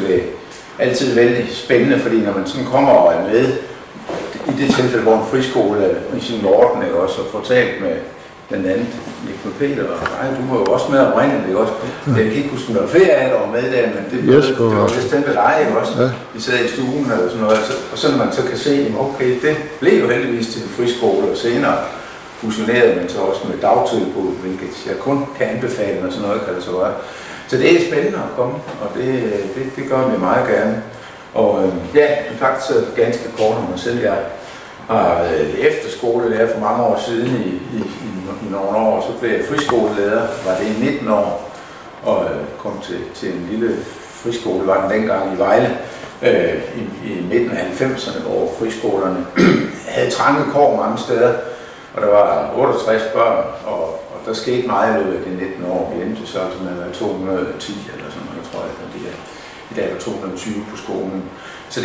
det altid vældig spændende, fordi når man sådan kommer og er med, i det tilfælde, hvor en friskole i sin orden, ikke også, og får talt med blandt andet Nick Peter, og du var jo også med oprindeligt, ikke også? Jeg kan ikke huske, om der var flere af jer, der var med der, men det var vist den ved dig, ikke også? Ja. Vi sad i stuen eller sådan noget, og så når man så kan se, okay, det blev jo heldigvis til en friskole, og senere fusionerede man så også med dagtilbud, hvilket jeg kun kan anbefale, når sådan noget kan det så være. Så det er spændende at komme, og det gør vi meget gerne. Og ja, faktisk ganske kort om mig selv. Jeg har efterskolelærer for mange år siden, i nogle år, så blev jeg friskolelærer, var det i 19 år, og kom til en lille friskole, var den dengang i Vejle, i midten af 90'erne, hvor friskolerne havde trange kår mange steder, og der var 68 børn, og der skete meget i løbet af de 19 år. Vi endte så med 210 eller sådan noget, tror jeg, i dag var 220 på skolen. Så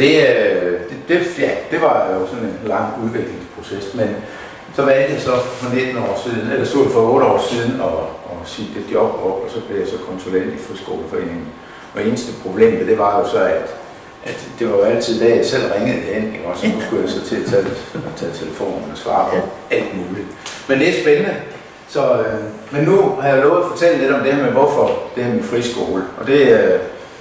det var jo sådan en lang udviklingsproces, men så valgte jeg så for 19 år siden, eller stod for 8 år siden, og sige det job op, og så blev jeg så konsulent i Friskoleforeningen. Og eneste problem med det var jo så, at det var jo altid da jeg selv ringede ind, og så nu skulle jeg så til at tage telefonen og svare på alt muligt. Men det er spændende. Så, men nu har jeg lovet at fortælle lidt om det her med, hvorfor det her med friskole. Og det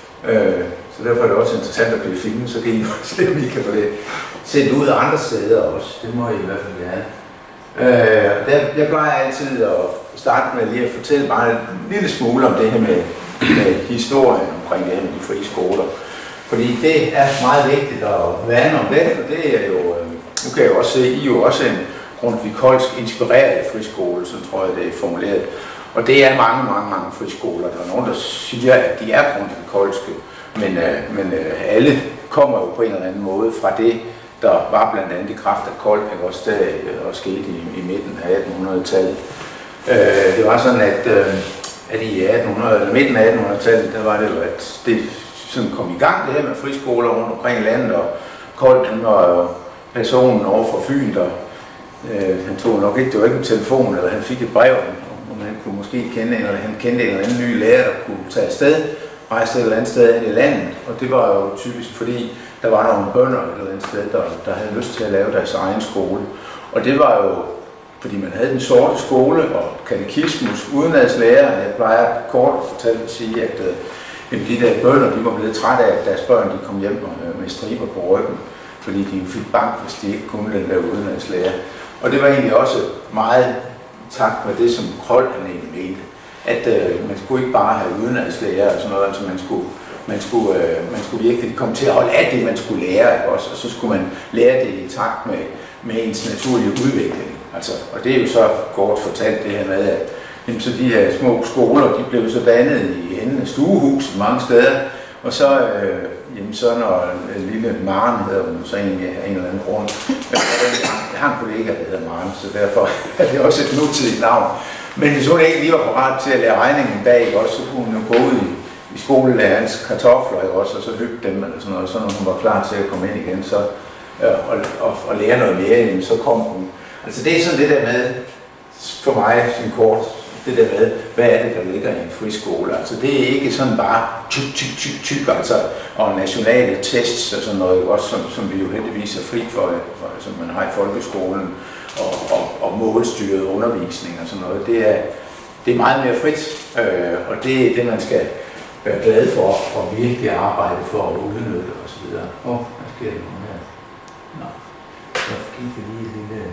så derfor er det også interessant at blive filmet, så kan I se, om I kan få det sendt ud andre steder også. Det må I i hvert fald gerne. Jeg plejer altid at starte med lige at fortælle bare en lille smule om det her med historien omkring det her med de frie skoler. Fordi det er meget vigtigt at værne om det, og det er jo, nu kan jeg jo også se, I er jo også en Grundtvig-Koldsk inspireret friskole, så tror jeg det er formuleret. Og det er mange friskoler. Der er nogen, der siger, at de er Grundtvig-Koldske, men alle kommer jo på en eller anden måde fra det, der var blandt andet i kraft af Kold, ikke også der og skete i midten af 1800-tallet. Det var sådan, at i 1800 eller midten af 1800-tallet, der var det jo, at det sådan kom i gang, det her med friskoler rundt omkring landet, og Kold, han var personen over for Fyn, der han tog nok ikke, det var ikke en telefon, eller han fik et brev, om han kunne måske kende, eller han kendte en eller anden ny lærer, der kunne tage afsted, rejse et eller andet sted ind i landet, og det var jo typisk, fordi der var nogle bønder et eller andet sted, der havde lyst til at lave deres egen skole. Og det var jo, fordi man havde den sorte skole og katekismus udenadslærer. Jeg plejer kort at sige, at de der bønder, de var blevet trætte af, at deres børn de kom hjem med striber på ryggen, fordi de fik bank, hvis de ikke kunne den der udenadslærer. Og det var egentlig også meget takt med det, som Kold han egentlig mente, at man skulle ikke bare have udenadslærer og sådan noget, altså man skulle virkelig komme til at holde af det, man skulle lære, ikke også? Og så skulle man lære det i takt med ens naturlige udvikling. Altså, og det er jo så kort fortalt det her med, at jamen, så de her små skoler, de blev så dannet i enden af stuehuset mange steder, og så, så når en lille Maren hedder hun så egentlig af en eller anden grund, jeg har en kollega, der hedder Maren, så derfor er det også et nutidigt navn. Men hvis hun ikke lige var parat til at lære regningen en dag, også, så kunne hun jo gå ud i skolelærerens kartofler, ikke også, og så lytte dem eller sådan noget, så når hun var klar til at komme ind igen, så, og lære noget mere, så kom hun. Altså det er sådan det der med, for mig sådan kort, det der med, hvad er det, der ligger i en friskole. Altså det er ikke sådan bare tyk, altså, og nationale tests og sådan noget, også som vi jo heldigvis er fri for, som man har i folkeskolen, og målstyret undervisning og sådan noget. Det er meget mere frit, og det er det, man skal være glad for, og virkelig arbejde for at udnytte osv. Hvad sker det nu her? Nå, så gik vi lige et lille...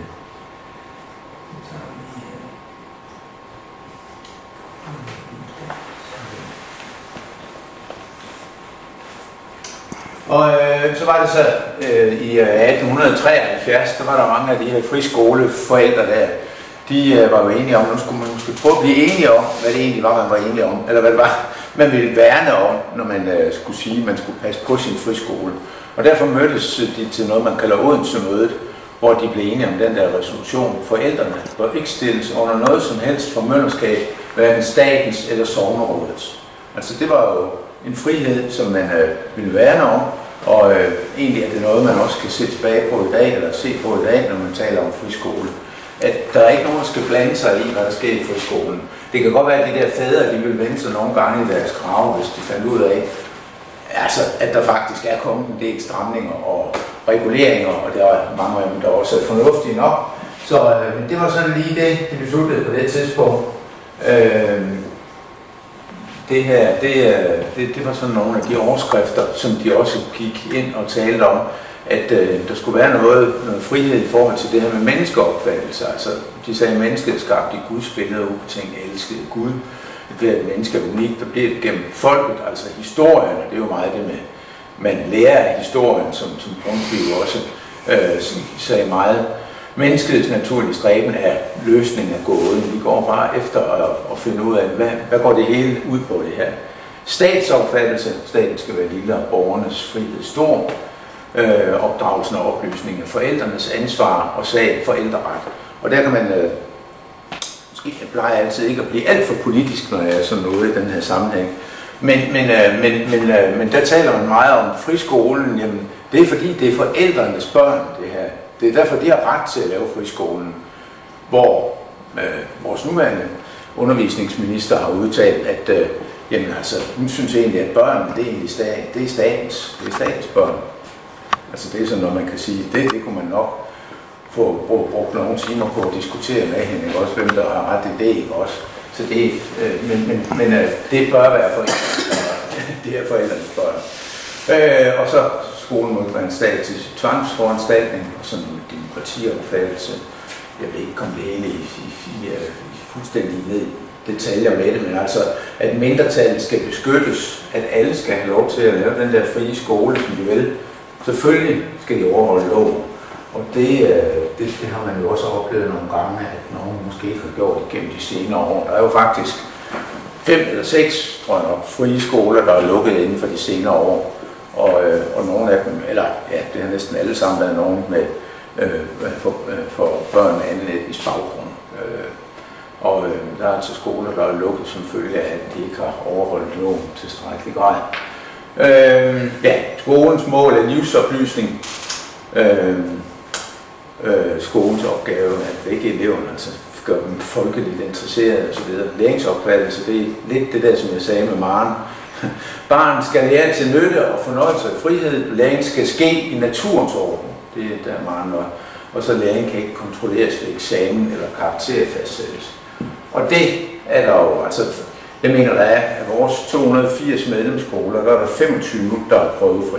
Og så var det så i 1873, der var der mange af de her friskoleforældre der, de var jo enige om, nu skulle man måske prøve at blive enige om, hvad det egentlig var, man var enige om, eller hvad det var, man ville værne om, når man skulle sige, at man skulle passe på sin friskole. Og derfor mødtes de til noget, man kalder Odense-mødet, hvor de blev enige om den der resolution. Forældrene bør ikke stilles under noget som helst formynderskab, hverken statens eller sognerådets. Altså det var jo en frihed, som man ville værne om, og egentlig er det noget, man også kan se tilbage på i dag, eller se på i dag, når man taler om friskole. At der er ikke nogen, der skal blande sig i, hvad der sker i friskolen. Det kan godt være, at de der fædre, de vil vende sig nogle gange i deres grave, hvis de fandt ud af, altså, at der faktisk er kommet en del stramninger og reguleringer, og der er mange af dem, der også er fornuftige nok. Så det var sådan lige det, de besluttede på det tidspunkt. Det her, det var sådan nogle af de overskrifter, som de også gik ind og talte om, at der skulle være noget frihed i forhold til det her med menneskeopfattelse. Altså, de sagde, at mennesket er skabt i Guds billede og ubetinget elskede Gud. Hvert menneske er unikt, der bliver det gennem folket, altså historien, og det er jo meget det med, man lærer af historien, som Grundtvig også sagde meget. Menneskets naturlige stræben er løsningen af gåden. Vi går bare efter at finde ud af, hvad går det hele ud på det her. Statsopfattelse, staten skal være lille, og borgernes frihed stor. Opdragelsen og oplysningen af forældrenes ansvar og sag forældreret. Og der kan man, måske jeg plejer altid ikke at blive alt for politisk, når jeg er sådan noget i den her sammenhæng, men der taler man meget om friskolen. Jamen, det er fordi, det er forældrenes børn, det her. Det er derfor, de har ret til at lave friskolen, hvor vores nuværende undervisningsminister har udtalt, at jamen, altså, hun synes egentlig, at børn, det er egentlig det er statens børn. Altså det er sådan noget, man kan sige, det kunne man nok få brugt nogle timer på at diskutere med hende, ikke? Også hvem der har ret i det, ikke også? Så det, men det bør være forældrenes børn. Det er forældrenes børn. Og så skolen må være en statisk tvangsforanstaltning og sådan en demokratiopfattelse. Jeg vil ikke komme det hele i fuldstændig ned detaljer med det, men altså, at mindretallet skal beskyttes, at alle skal have lov til at lave den der frie skole, som de vil. Selvfølgelig skal de overholde loven, og det har man jo også oplevet nogle gange, at nogen måske ikke har gjort det gennem de senere år. Der er jo faktisk 5 eller 6, tror jeg nok, frie skoler, der er lukket inden for de senere år, og nogle af dem, eller ja, det har næsten alle sammen været nogen med for børn med anden etnisk baggrund. Og der er altså skoler, der er lukket som følge af, at de ikke har overholdt loven til tilstrækkelig grad. Ja, skolens mål er livsoplysning. Skolens opgave er at vække eleverne, altså gøre dem folkeligt interesserede osv. Læringsopfattelse, det er lidt det der, som jeg sagde med Maren. Barnet skal lære til nytte og fornøjelse og frihed. Læring skal ske i naturens orden. Det er der Maren var. Og så læring kan ikke kontrolleres ved eksamen eller karakterfastsættelse. Og det er der jo, altså jeg mener, der er af vores 280 medlemsskoler, der er der 25, der er prøvefri.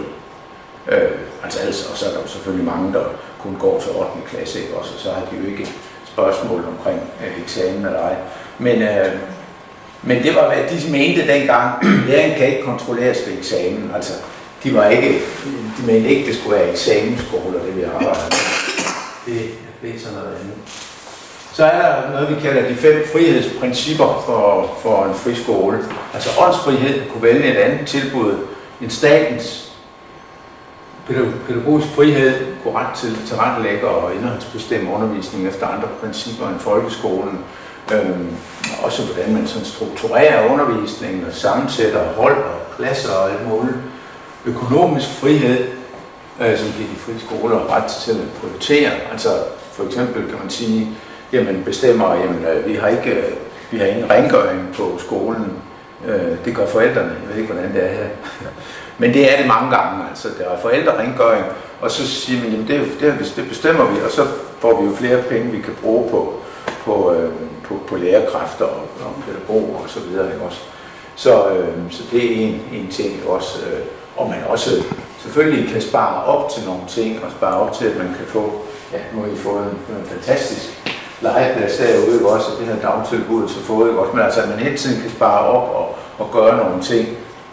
Og så er der jo selvfølgelig mange, der kun går til 8. klasse, ikke? Også, så har de jo ikke spørgsmål omkring eksamen eller ej. Men det var, hvad de mente dengang. Læring kan ikke kontrolleres ved eksamen. Altså, de mente ikke, det skulle være eksamensskoler, det vi arbejder med. Det er sådan noget andet. Så er der noget, vi kalder de 5 frihedsprincipper for en friskole. Altså åndsfrihed, kunne vælge et andet tilbud end statens. Pædagogisk frihed, kunne ret til tilrettelægge og indholdsbestemme undervisning efter andre principper end folkeskolen. Også hvordan man sådan strukturerer undervisningen og sammensætter hold og klasser og alt muligt. Økonomisk frihed, som giver de frie skoler ret til selv at prioritere. Altså for eksempel kan man sige, jamen bestemmer, jamen vi har ingen rengøring på skolen. Det gør forældrene. Jeg ved ikke, hvordan det er her. Men det er det mange gange. Altså, der er forældrerengøring, og så siger man, jamen det bestemmer vi, og så får vi jo flere penge, vi kan bruge på lærerkræfter og pædagoger og så videre. Ikke også? Så det er en ting også. Og man også selvfølgelig kan spare op til nogle ting, og spare op til, at man kan få, ja, nu har I fået en fantastisk legeplads derude, ikke også, det her dagtilbud, så fået, ikke også, men altså, at man hele tiden kan spare op og gøre nogle ting,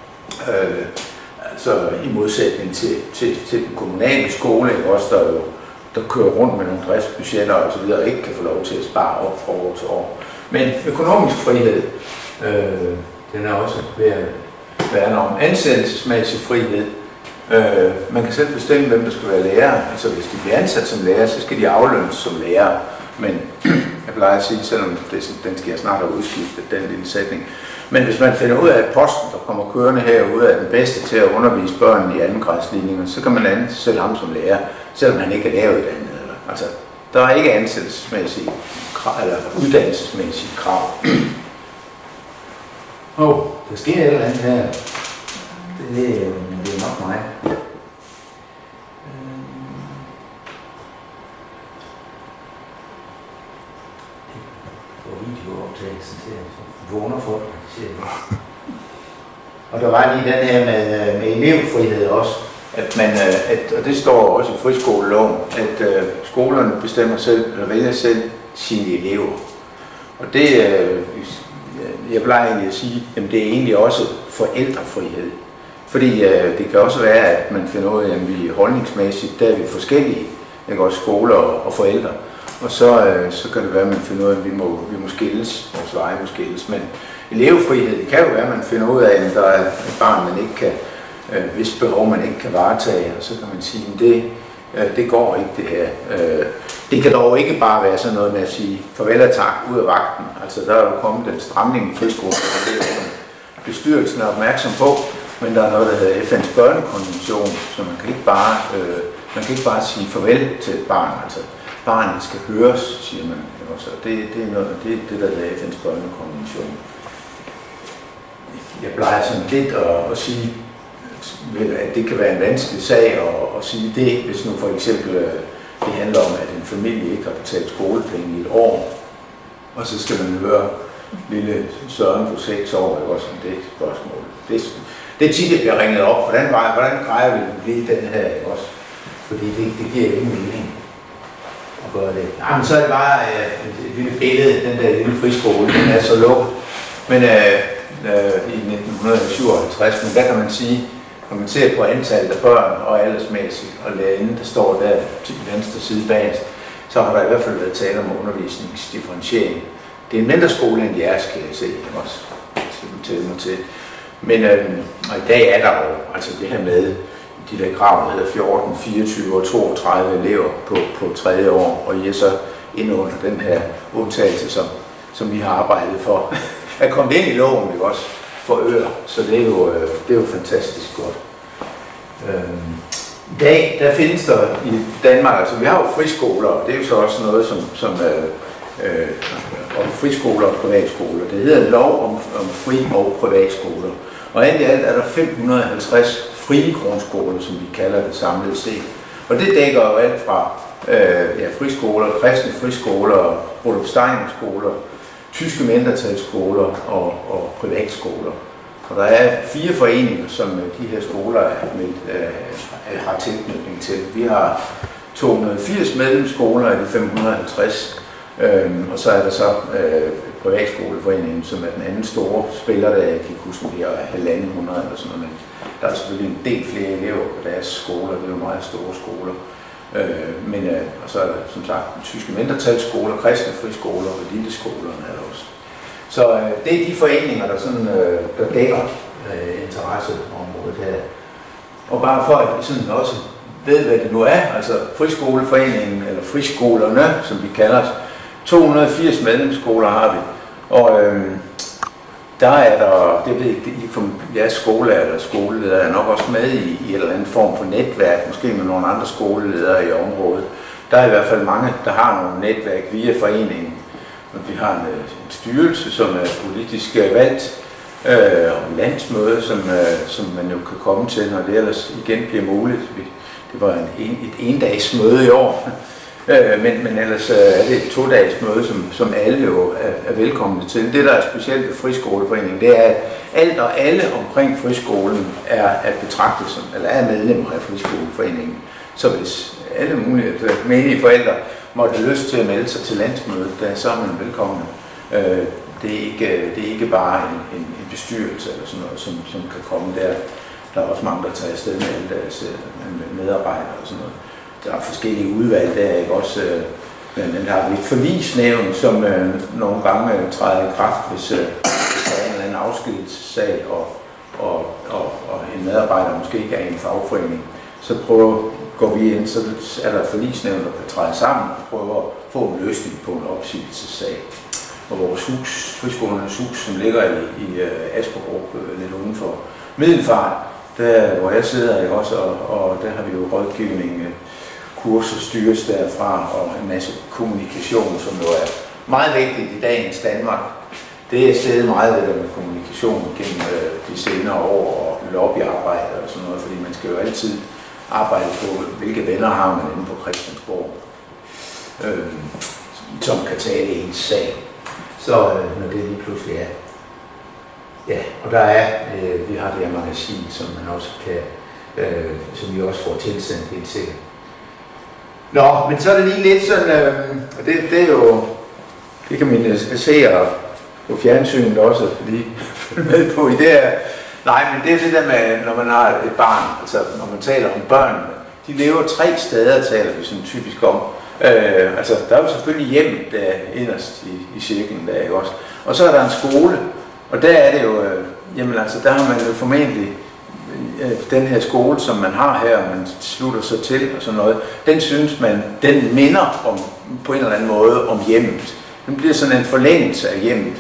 altså i modsætning til den kommunale skole, ikke også, der kører rundt med nogle driftsbudgetter og så videre, og ikke kan få lov til at spare op fra år til år. Men økonomisk frihed, den er også ved at være om ansættelsesmæssig frihed. Man kan selv bestemme, hvem der skal være lærer. Altså hvis de bliver ansat som lærer, så skal de aflønnes som lærer. Men jeg plejer at sige, selvom den skal jeg snart have udskiftet, den lille sætning. Men hvis man finder ud af, at posten, der kommer kørende herude, er den bedste til at undervise børn i andengradsligninger, så kan man ansætte ham som lærer, selvom han ikke er læreruddannet. Altså, der er ikke ansættelsesmæssige eller uddannelsesmæssige krav. Der sker et eller andet her. Det det er nok mig. Videooptagelsen til, så vågner folk, siger jeg. Og der var lige den her med elevfrihed også, at man, og det står også i friskoleloven, at skolerne bestemmer selv, eller vælger selv sine elever. Og det, jeg plejer egentlig at sige, at det er egentlig også forældrefrihed. Fordi det kan også være, at man finder ud af, at vi holdningsmæssigt, der er vi forskellige, ikke også skoler og forældre. Og så kan det være, at man finder ud af, at vi må skilles, vores veje må skilles. Men elevfrihed, det kan jo være, at man finder ud af, at der er et barn, man ikke kan, hvis behov man ikke kan varetage, og så kan man sige, at det går ikke det her. Det kan dog ikke bare være sådan noget med at sige farvel og tak ud af vagten. Altså der er jo kommet den stramning i friskolen, og det er jo bestyrelsen er opmærksom på, men der er noget, der hedder FN's børnekonvention, så man kan ikke bare sige farvel til et barn. Altså barnet skal høres, siger man. Så det er noget, det der hedder FN's børnekonvention. Jeg plejer sådan lidt at sige, at det kan være en vanskelig sag at sige det, hvis nu for eksempel det handler om, at en familie ikke har betalt skolepenge i et år, og så skal man høre lille Søren på 6 år, ikke også, om det spørgsmål. Det er tit, at bliver ringet op, hvordan grejer vi den blive den her, ikke også? Fordi det giver ingen mening at gøre det. Jamen, så er det bare et lille billede, den der lille friskole, den er så lukket. Men i 1957, men der kan man sige, når man ser på antallet af børn og aldersmæssigt og lærerne, der står der til den venstre side bag, så har der i hvert fald været tale om undervisningsdifferentiering. Det er en mindre skole end jeres, kan jeg se, også til mig til. Men og i dag er der jo altså det her med de der krav, der hedder 14, 24 og 32 elever på 3. år, og I er så inde under den her undtagelse, som vi har arbejdet for at komme ind i loven, ikke også, for øer. Så det er jo fantastisk godt. I dag, der findes der i Danmark, altså vi har jo friskoler, og det er jo så også noget om friskoler og privatskoler. Det hedder lov om fri- og privatskoler. Og alt i alt er der 550 frie grundskoler, som vi kalder det samlet set. Og det dækker jo alt fra friskoler, kristne friskoler, Rudolf Steiner skoler, tyske mindretalsskoler og privatskoler. Og der er 4 foreninger, som de her skoler har tilknytning til. Vi har 280 medlemsskoler af de 550, og så er der så privatskoleforeningen, som er den anden store spiller, der jeg kan huske, vi har 1.500 eller sådan noget. Men der er selvfølgelig en del flere elever på deres skoler, det er jo meget store skoler. Og så er der som sagt tyske mindretalsskoler, kristne friskoler og eliteskolerne er der også. Så det er de foreninger, der dækker interesseområdet her. Og bare for at vi sådan også ved, hvad det nu er, altså friskoleforeningen, eller friskolerne, som vi kalder os, 280 medlemsskoler har vi. Og der er der, det ved jeg ikke, jeres skolelærer eller skoleleder er nok også med i en eller anden form for netværk, måske med nogle andre skoleledere i området. Der er i hvert fald mange, der har nogle netværk via foreningen. Vi har en styrelse, som er politisk valgt, og en landsmøde, som man jo kan komme til, når det ellers igen bliver muligt. Det var et endagsmøde i år, men ellers er det et 2-dages møde, som alle jo er velkomne til. Det, der er specielt ved Friskoleforeningen, det er, at alt og alle omkring friskolen er at betragte som, eller er medlemmer af Friskoleforeningen. Så hvis alle mulige menige forældre måtte have lyst til at melde sig til landsmødet, så er man velkommen. Det er ikke bare en bestyrelse eller sådan noget, som kan komme der. Der er også mange, der tager afsted med alle deres medarbejdere og sådan noget. Der er forskellige udvalg der, ikke også? Blandt andet har vi et forligsnævn, som nogle gange træder i kraft, hvis der er en eller anden afskedelsessag, og en medarbejder måske ikke er i en fagforening. Så går vi ind, så er der et forligsnævn, der kan træde sammen og prøve at få en løsning på en opsigelsessag. Og vores hus, friskolernes hus, som ligger i Asperup, lidt uden for Middelfart, der hvor jeg sidder, ikke også, og der har vi jo rådgivning, kurser styres derfra, og en masse kommunikation, som jo er meget vigtigt i dagens Danmark. Det er stedet meget ved med kommunikation gennem de senere år, og møde op i arbejde og sådan noget, fordi man skal jo altid arbejde på, hvilke venner har man inde på Christiansborg, som kan tale ens sag. Så når det lige pludselig er. Ja, og der er, vi har det her magasin, som man også kan, som vi også får tilsendt helt sikkert. Nå, men så er det lige lidt sådan, og det er jo, det kan man se på fjernsynet også, fordi følge med på i det her. Nej, men det er det der med, når man har et barn, altså når man taler om børnene, de lever 3 steder, taler vi sådan typisk om. Altså, der er jo selvfølgelig hjemmet der inderst i cirklen der, ikke også? Og så er der en skole, og der er det jo, jamen altså, der har man jo formentlig den her skole, som man har her, man slutter sig til og sådan noget, den synes man, den minder om, på en eller anden måde om hjemmet. Den bliver sådan en forlængelse af hjemmet.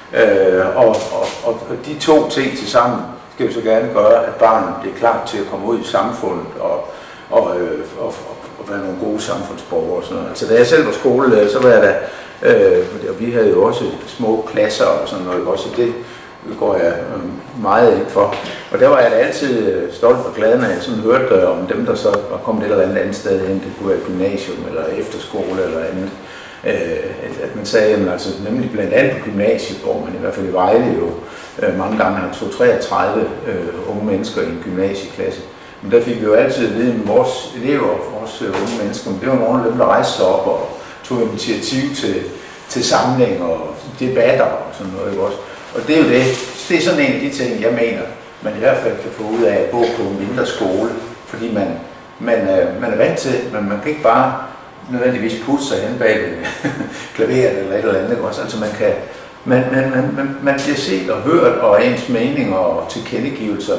Og de 2 ting til sammen skal jo så gerne gøre, at barnet bliver klar til at komme ud i samfundet og være nogle gode samfundsborgere og sådan noget. Altså da jeg selv var skolelærer, så var jeg der, og vi havde jo også små klasser og sådan noget også, det går jeg meget ind for. Og der var jeg da altid stolt og glad, når jeg sådan hørte om dem, der så var kommet et eller andet sted hen, det kunne være gymnasium eller efterskole eller andet. At man sagde, jamen, altså, nemlig blandt andet på gymnasiet, hvor man i hvert fald i Vejle jo mange gange har 33 unge mennesker i en gymnasieklasse. Men der fik vi jo altid at vide, at vores elever, vores unge mennesker, det var nogle af dem, der rejste sig op og tog initiativ til samling og debatter og sådan noget, ikke også? Og det er jo det er sådan en af de ting, jeg mener, man i hvert fald kan få ud af at gå på en mindre skole, fordi man er vant til, men man kan ikke bare nødvendigvis putte sig hen bag klaveret eller et eller andet, ikke også? Altså man bliver set og hørt, og ens meninger og tilkendegivelser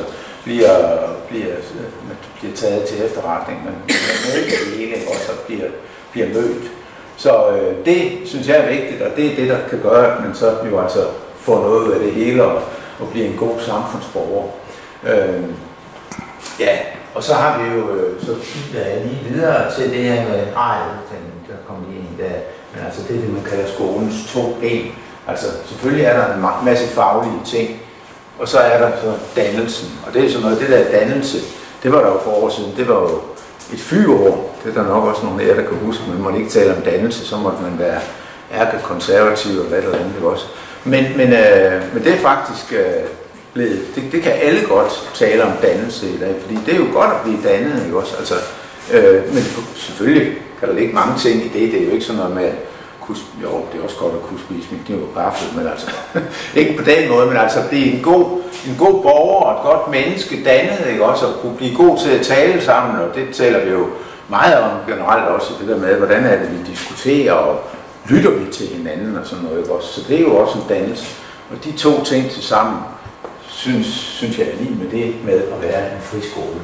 bliver taget til efterretning, men med det hele også bliver mødt. Så det synes jeg er vigtigt, og det er det, der kan gøre, at man så jo altså får noget ud af det hele og bliver en god samfundsborger. Ja, og så har vi jo, så kigger jeg lige videre til det her med, der kommer lige en der, men altså det er det, man kalder skolens 2 ben. Altså selvfølgelig er der en masse faglige ting, og så er der så dannelsen, og det er sådan noget, det der dannelse, det var der jo for år siden, det var jo et fyreår, det er der nok også nogle af jer, der kan huske, man måtte ikke tale om dannelse, så måtte man være ærkekonservativ eller hvad der andet også. Men det er faktisk blevet, det kan alle godt tale om dannelse i dag, fordi det er jo godt at blive dannet, ikke også? Altså, men selvfølgelig kan der ligge mange ting i det, det er jo ikke sådan noget med, jo, det er også godt at kunne spise min kniv og gaffel, men altså, ikke på den måde, men altså blive en god borger og et godt menneske dannet, ikke også? At kunne blive god til at tale sammen, og det taler vi jo meget om generelt også, det der med, hvordan er det, vi diskuterer, og lytter vi til hinanden og sådan noget, ikke også? Så det er jo også en dannelse. Og de 2 ting til sammen, synes jeg er lige med det med at være en friskole.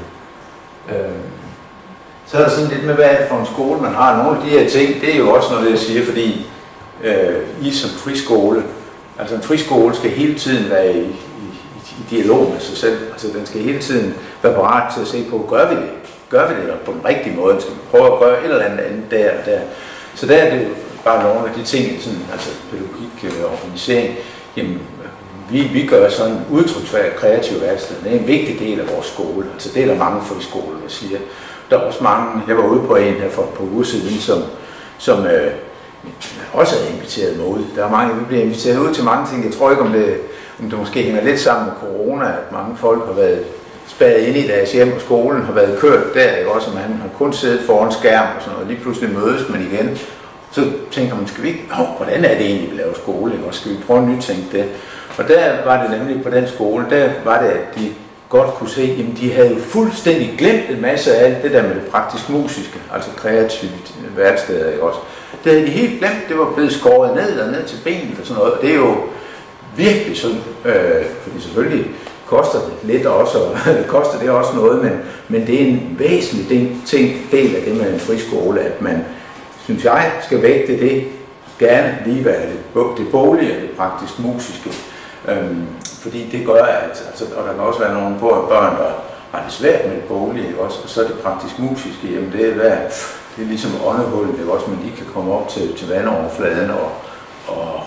Så er der sådan lidt med, hvad er det for en skole, man har. Nogle af de her ting, det er jo også noget, jeg siger, fordi I som friskole, altså en friskole skal hele tiden være i dialog med sig selv. Altså den skal hele tiden være parat til at se på, gør vi det? Gør vi det på den rigtige måde? Skal vi prøve at gøre et eller andet der og der? Så der er det bare nogle af de ting, sådan, altså pædagogik og organisering, jamen, vi gør sådan udtryksfærdigt kreativ værksted. Det er en vigtig del af vores skole. Altså det er der mange friskoler, der siger. Der er også mange, jeg var ude på en her for et par uger siden, som også er inviteret med ud. Der er mange, vi bliver inviteret ud til mange ting. Jeg tror ikke, om det måske hænger lidt sammen med corona, at mange folk har været spadet inde i deres hjem, og skolen har været kørt der, ikke også? Man har kun siddet foran skærm og sådan noget. Lige pludselig mødes man igen. Så tænker man, skal vi ikke, hvordan er det egentlig, vi laver skole, ikke? Og skal vi prøve at nytænke det? Og der var det nemlig på den skole, der var det, at de godt kunne se, at de havde fuldstændig glemt en masse af alt det der med det praktisk musiske, altså kreativt værksteder, ikke også? Det havde de helt glemt, det var blevet skåret ned og ned til benet og sådan noget, og det er jo virkelig sådan, fordi selvfølgelig koster det lidt også, og koster det også noget, men det er en væsentlig del af det med en friskole, at man, synes jeg, skal vægte det gerne lige være det boglige og det praktisk musiske. Fordi det gør, at altså, og der kan også være nogle børn, der har det svært med det boglige også, og så er det praktisk musiske, jamen det er ligesom åndehullet, det også, man lige kan komme op til vandoverfladen,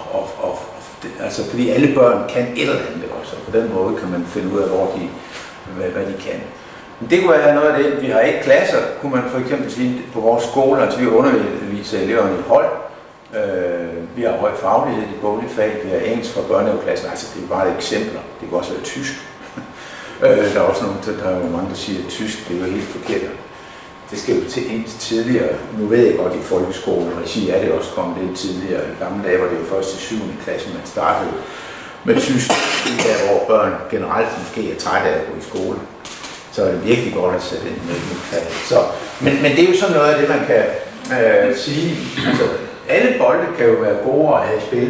altså fordi alle børn kan et eller andet også, og på den måde kan man finde ud af, hvad de kan. Men det kunne være noget af det. Vi har ikke klasser, kunne man for eksempel sige på vores skole, altså vi underviser eleverne i hold. Vi har høj faglighed i boglige fag, vi har engelsk fra børnehaveklassen, altså det er bare et eksempler. Det kan også være tysk. Der er også nogle, der er jo mange, der siger, at tysk det er jo helt forkert. Det skal jo til engelsk tidligere. Nu ved jeg godt, i folkeskoleregi er det også kommet lidt tidligere. I gamle dage var det jo først til 7. klasse, man startede med tysk, der hvor børn generelt måske er trætte af at gå i skole. Så er det virkelig godt at sætte ind med et fag. Så, men det er jo sådan noget af det, man kan sige. Altså, alle bolde kan jo være gode at have i spil.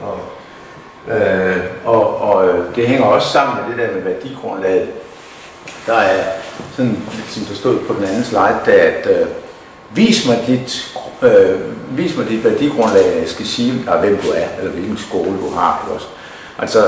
Og det hænger også sammen med det der med værdigrundlaget. Der er sådan, som der stod på den anden slide, der, at vis mig dit værdigrundlag, jeg skal sige, hvem du er, eller hvilken skole du har. Også. Altså,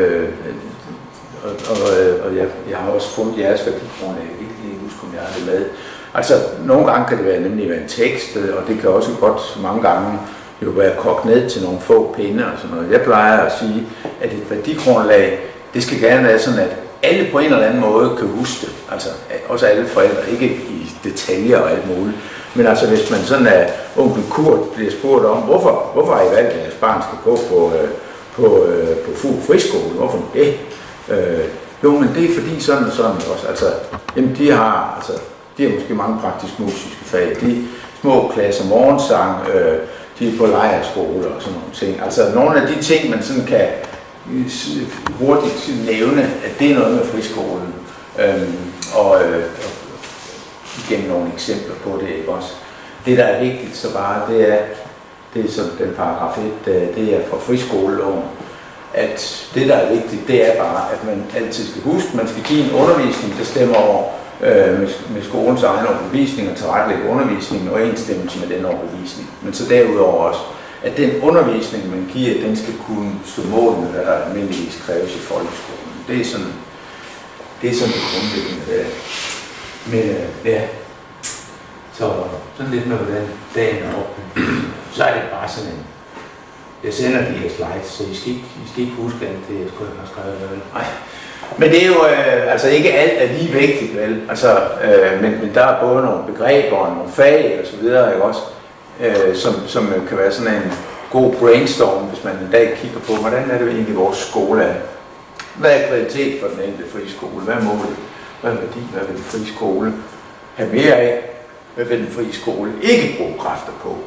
jeg har også fundet jeres værdigrundlag, jeg kan ikke lige huske, om jeg har det med. Altså, nogle gange kan det være nemlig være en tekst, og det kan også godt mange gange jo være kogt ned til nogle få pinde og sådan noget. Jeg plejer at sige, at et værdigrundlag, det skal gerne være sådan, at alle på en eller anden måde kan huske det. Altså, også alle forældre, ikke i detaljer og alt muligt. Men altså, hvis man sådan af onkel Kurt bliver spurgt om, hvorfor har I valgt, at jeres barn skal gå på friskole? Hvorfor det? Jo, men det er fordi sådan og sådan også. Altså, jamen, de har måske mange praktisk musiske fag. De små klasser, morgensang, de er på lejrskole og sådan nogle ting. Altså, nogle af de ting, man sådan kan hurtigt nævne, at det er noget med friskolen. Og gennem nogle eksempler på det, ikke også. Det, der er vigtigt så bare, det er som den paragraf 1, det er fra friskoleloven, at det, der er vigtigt, det er bare, at man altid skal huske, man skal give en undervisning, der stemmer over med skolens egen overbevisning og tilrettelægge undervisningen og enstemmelse med den overbevisning. Men så derudover også, at den undervisning, man giver, den skal kunne stå mål med, hvad der almindeligvis kræves i folkeskolen. Det er sådan det grundlæggende der. Men ja, så sådan lidt med hvordan dagen er op. Så er det bare sådan en, jeg sender de her slides, så I skal ikke huske alt det, jeg skulle have skrevet. Nej. Men det er jo altså ikke alt er lige vigtigt, vel? Altså, men der er både nogle begreber og nogle fag og så videre, ikke også? Som kan være sådan en god brainstorm, hvis man en dag kigger på, hvordan er det egentlig vores skole er. Hvad er kvalitet for den enkelte friskole? Hvad er målet? Hvad er værdi? Hvad vil den frie skole have mere af? Hvad vil den frie skole ikke bruge kræfter på?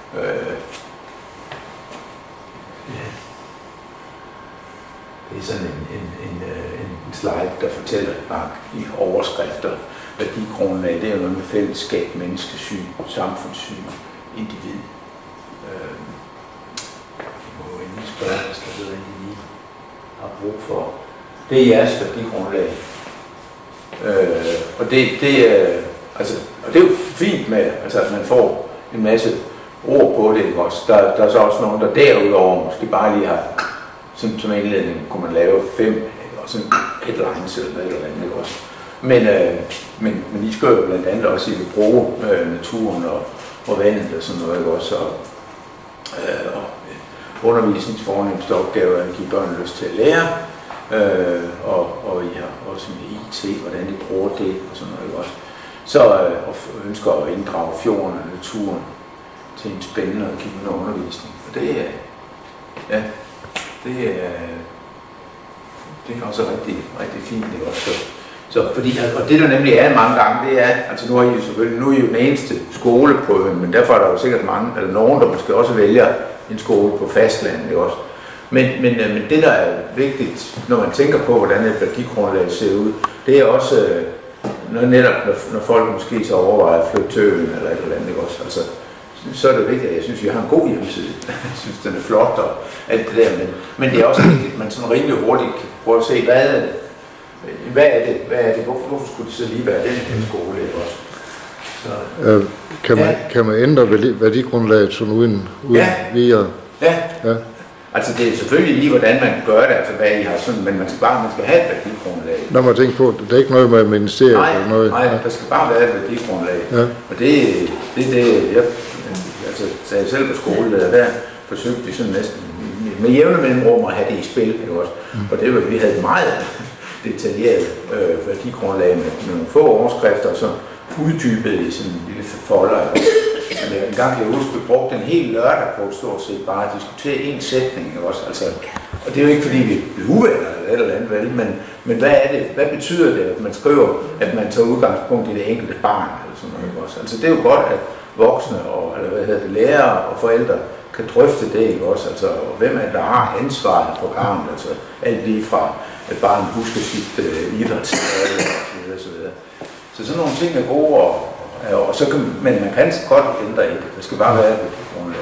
Det er sådan en slide, der fortæller bare i overskrifter, værdigrundlag. Det er jo noget med fællesskab, menneskesyn, samfundssyn, individ. Jeg må jo endelig spørge, hvis der ved, hvad I lige har brug for. Det er jeres værdigrundlag. Og det er jo fint med, altså, at man får en masse ord på det, ikke også? Der er så også nogen, der derudover måske bare lige har, som indledning kunne man lave 5, og sådan headlines eller noget eller andet, ikke også? Men I skal jo blandt andet også, at I vil bruge naturen og vandet og sådan noget, ikke også? Og undervisningsfornemmeste opgave er at give børn lyst til at lære, og I har også med IT, hvordan de bruger det og sådan noget, ikke også? Så ønsker at inddrage fjorden og naturen til en spændende og givende undervisning. Og det er, ja, det er også rigtig, rigtig fint, det også. Så fordi, og det der nemlig er mange gange, det er, altså nu er I jo selvfølgelig, nu er I jo den eneste skole på øen, men derfor er der jo sikkert mange, eller nogen, der måske også vælger en skole på fastlandet, også. Men det, der er vigtigt, når man tænker på, hvordan et værdigrundlag ser ud, det er også, netop når folk måske så overvejer at flytte til øen, eller et eller andet, ikke også? Altså, så er det vigtigt, at jeg synes, at vi har en god hjemmeside. Jeg synes, den er flot og alt det der, men det er også vigtigt, at man sådan rimelig hurtigt kan prøve at se, hvad er det? Hvorfor skulle det så lige være den her skole, ikke også? Så, kan man ændre værdigrundlaget sådan uden videre? Ja. Altså det er selvfølgelig lige, hvordan man gør det, altså hvad I har sådan, men man skal have et værdigrundlag. Når man tænker på, det er ikke noget med ministeriet eller noget. Nej, der skal bare være et værdigrundlag. Ja. Og det altså da jeg selv på skole, der forsøgte vi sådan næsten med jævne mellemrum at have det i spil, ikke også? Og det var, vi havde meget detaljeret værdigrundlag med nogle få overskrifter, som uddybede i sådan en lille folder. En gang kan jeg huske, vi brugte en hel lørdag på stort set bare at diskutere en sætning også. Altså, og det er jo ikke fordi vi bliver uvenner eller andet vel, men hvad er det? Hvad betyder det, at man skriver, at man tager udgangspunkt i det enkelte barn eller sådan noget også? Altså det er jo godt, at voksne og lærere og forældre kan drøfte det, ikke også? Altså, og hvem er der har ansvaret for barnet? Altså alt lige fra at barnet husker sit idrætslærer og så videre. Så sådan nogle ting er gode, og så kan, men man kan godt ændre i det. Det skal bare være et grundlag.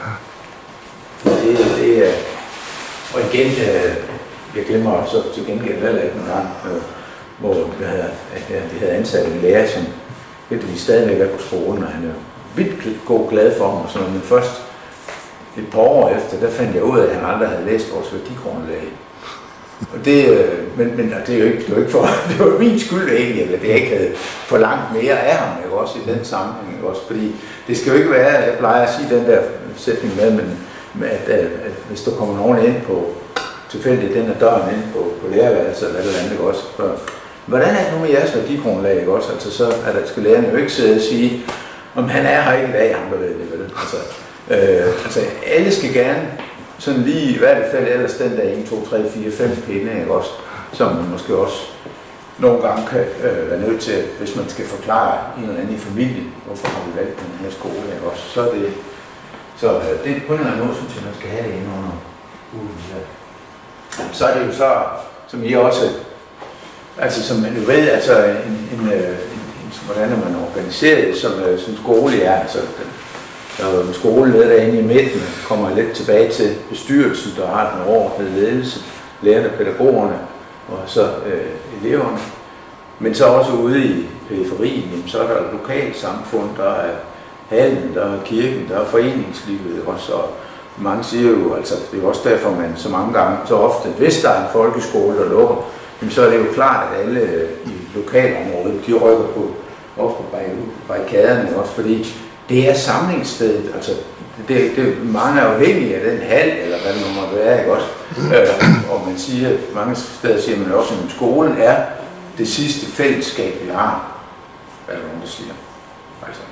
Ja. Det er, og igen, jeg glemmer så til gengæld heller ikke nogle gange, hvor vi havde ansat en lærer, som vi stadigvæk er på skolen, og han er vildt glad for mig og sådan noget. Men først et par år efter, der fandt jeg ud af, at han aldrig havde læst vores værdigrundlag. Og det, men det er jo ikke for, det var min skyld egentlig, at jeg ikke havde for langt mere af ham, ikke også i den sammenhæng, ikke også, fordi det skal jo ikke være, jeg plejer at sige den der sætning med, at hvis der kommer nogen ind på, tilfældigt den her døren ind på lærerværelset eller et eller andet, ikke også, hvordan er det nu med jeres værdigrundlag, ikke også, altså så skal lærerne jo ikke sidde og sige, om han er her ikke i dag, ham der ved det, vel, altså alle skal gerne sådan lige i hvert fald ellers den der 1, 2, 3, 4, 5 pinde, ikke også, som man måske også nogle gange kan være nødt til, hvis man skal forklare en eller anden i familien, hvorfor har vi valgt den her skole, ikke også, så er det på en eller anden måde, synes jeg, man skal have det inde under uden her. Så er det jo så, som I også, altså som man jo ved, altså hvordan er man organiseret som skole er, altså der er jo en skoleleder derinde i midten, kommer lidt tilbage til bestyrelsen, der har den overordnede ledelse, lærerne, pædagogerne og så eleverne. Men så også ude i periferien, så er der et lokalt samfund, der er hallen, der er kirken, der er foreningslivet også. Og mange siger jo, altså det er også derfor, man så mange gange, så ofte, hvis der er en folkeskole, der lukker, så er det jo klart, at alle i lokalområdet, de rykker op på barrikaderne også, fordi det er samlingsstedet, altså mange er afhængige af den hal, eller hvad det nu må være, ikke også? Og man siger, mange steder siger man også, at skolen er det sidste fællesskab, vi har. Hvad er det nogen, der siger? Altså.